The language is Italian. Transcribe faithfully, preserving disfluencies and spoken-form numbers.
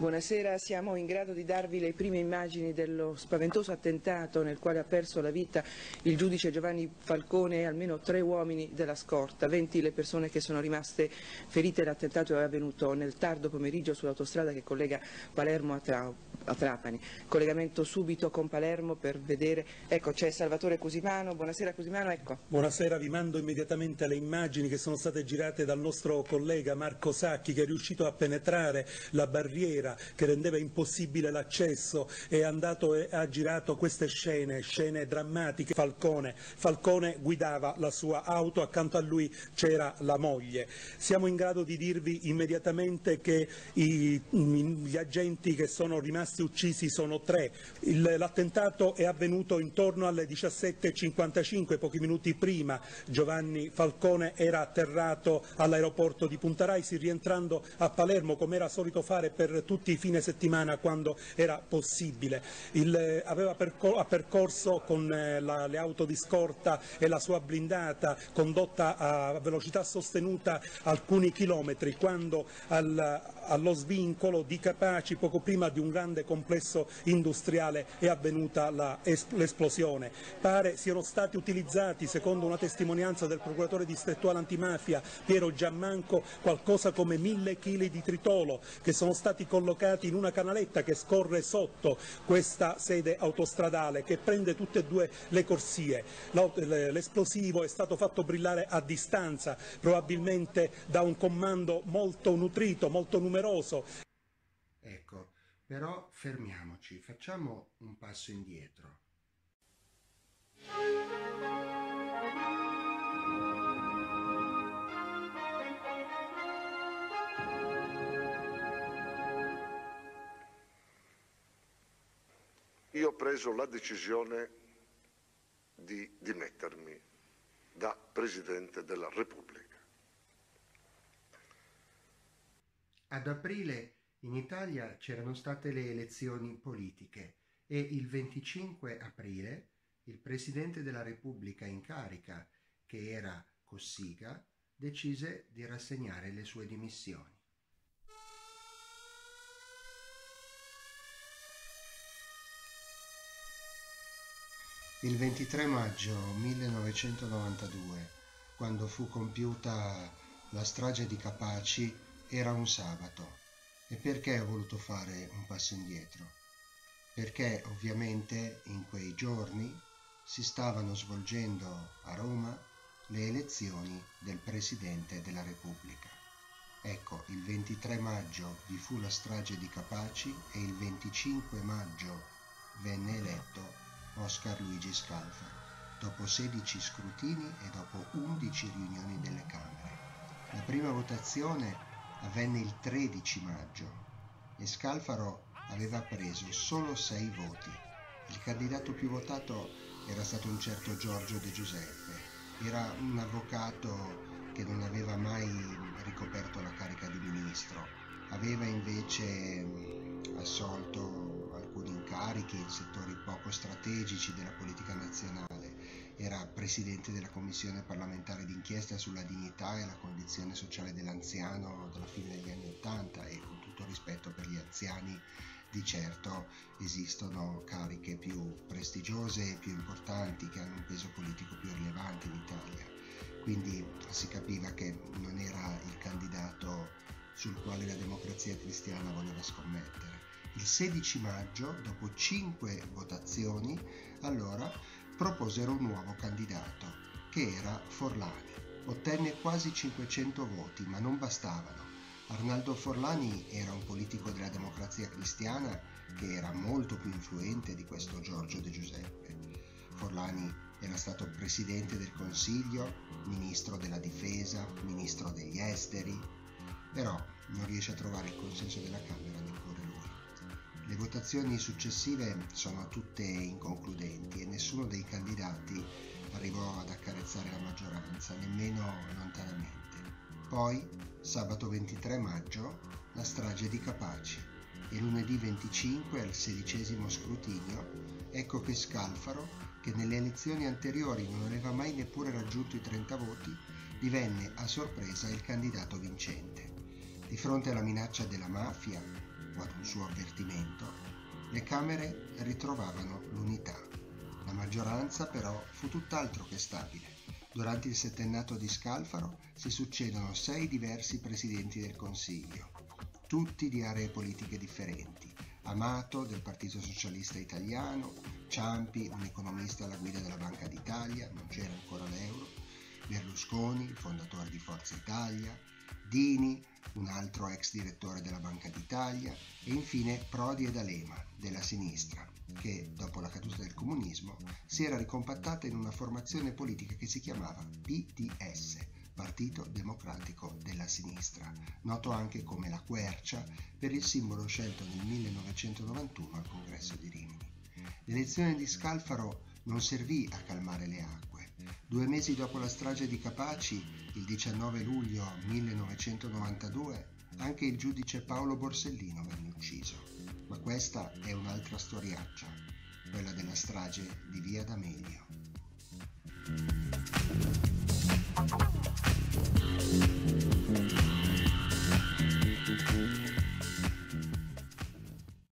Buonasera, siamo in grado di darvi le prime immagini dello spaventoso attentato nel quale ha perso la vita il giudice Giovanni Falcone e almeno tre uomini della scorta, venti le persone che sono rimaste ferite. L'attentato è avvenuto nel tardo pomeriggio sull'autostrada che collega Palermo a, Tra a Trapani. Collegamento subito con Palermo per vedere, ecco c'è Salvatore Cusimano. Buonasera Cusimano, ecco. Buonasera, vi mando immediatamente le immagini che sono state girate dal nostro collega Marco Sacchi, che è riuscito a penetrare la barriera che rendeva impossibile l'accesso e è andato e ha girato queste scene, scene drammatiche. Falcone, Falcone guidava la sua auto, accanto a lui c'era la moglie. Siamo in grado di dirvi immediatamente che i, gli agenti che sono rimasti uccisi sono tre. L'attentato è avvenuto intorno alle diciassette e cinquantacinque, pochi minuti prima Giovanni Falcone era atterrato all'aeroporto di Punta Raisi, rientrando a Palermo come era solito fare per tutti i fine settimana quando era possibile. Il, aveva percor ha percorso con eh, la, le auto di scorta e la sua blindata, condotta a velocità sostenuta alcuni chilometri, quando al, allo svincolo di Capaci, poco prima di un grande complesso industriale, è avvenuta l'esplosione. Pare siano stati utilizzati, secondo una testimonianza del procuratore distrettuale antimafia Piero Giammanco, qualcosa come mille chili di tritolo che sono stati collocati in una canaletta che scorre sotto questa sede autostradale, che prende tutte e due le corsie. L'esplosivo è stato fatto brillare a distanza, probabilmente da un comando molto nutrito, molto numeroso. Ecco, però fermiamoci, facciamo un passo indietro. Io ho preso la decisione di dimettermi da Presidente della Repubblica. Ad aprile in Italia c'erano state le elezioni politiche e il venticinque aprile il Presidente della Repubblica in carica, che era Cossiga, decise di rassegnare le sue dimissioni. Il ventitré maggio millenovecentonovantadue, quando fu compiuta la strage di Capaci, era un sabato. E perché ho voluto fare un passo indietro? Perché ovviamente in quei giorni si stavano svolgendo a Roma le elezioni del Presidente della Repubblica. Ecco, il ventitré maggio vi fu la strage di Capaci e il venticinque maggio venne eletto Oscar Luigi Scalfaro, dopo sedici scrutini e dopo undici riunioni delle Camere. La prima votazione avvenne il tredici maggio e Scalfaro aveva preso solo sei voti. Il candidato più votato era stato un certo Giorgio De Giuseppe. Era un avvocato che non aveva mai ricoperto la carica di ministro. Aveva invece assolto alcuni incarichi in settori poco strategici della politica nazionale. Era presidente della commissione parlamentare d'inchiesta sulla dignità e la condizione sociale dell'anziano dalla fine degli anni Ottanta, e con tutto rispetto per gli anziani, di certo esistono cariche più prestigiose e più importanti che hanno un peso politico più rilevante in Italia. Quindi si capiva che non era il candidato sul quale la Democrazia Cristiana voleva scommettere. Il sedici maggio, dopo cinque votazioni, allora proposero un nuovo candidato, che era Forlani. Ottenne quasi cinquecento voti, ma non bastavano. Arnaldo Forlani era un politico della Democrazia Cristiana che era molto più influente di questo Giorgio De Giuseppe. Forlani era stato Presidente del Consiglio, Ministro della Difesa, Ministro degli Esteri, però non riesce a trovare il consenso della Camera neppure lui. Le votazioni successive sono tutte inconcludenti e nessuno dei candidati arrivò ad accarezzare la maggioranza, nemmeno lontanamente. Poi, sabato ventitré maggio, la strage di Capaci, e lunedì venticinque, al sedicesimo scrutinio, ecco che Scalfaro, che nelle elezioni anteriori non aveva mai neppure raggiunto i trenta voti, divenne a sorpresa il candidato vincente. Di fronte alla minaccia della mafia, o ad un suo avvertimento, le Camere ritrovavano l'unità. La maggioranza però fu tutt'altro che stabile. Durante il settennato di Scalfaro si succedono sei diversi presidenti del Consiglio, tutti di aree politiche differenti. Amato del Partito Socialista Italiano, Ciampi, un economista alla guida della Banca d'Italia, non c'era ancora l'euro, Berlusconi, il fondatore di Forza Italia, Dini, un altro ex direttore della Banca d'Italia, e infine Prodi e D'Alema, della sinistra, che dopo la caduta del comunismo si era ricompattata in una formazione politica che si chiamava P D S, Partito Democratico della Sinistra, noto anche come la Quercia per il simbolo scelto nel millenovecentonovantuno al Congresso di Rimini. L'elezione di Scalfaro non servì a calmare le acque. Due mesi dopo la strage di Capaci, il diciannove luglio millenovecentonovantadue, anche il giudice Paolo Borsellino venne ucciso. Ma questa è un'altra storiaccia, quella della strage di Via D'Amelio.